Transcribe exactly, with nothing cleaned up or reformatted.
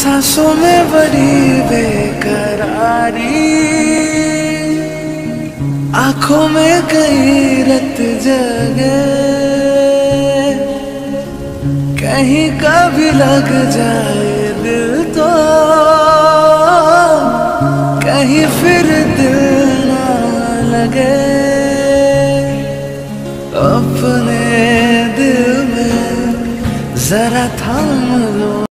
सांसों में बड़ी बेकरारी, आंखों में कई रत जगे, कहीं कभी लग जाए दिल तो कहीं फिर दिल ना लगे। अपने दिल में जरा थाम लो।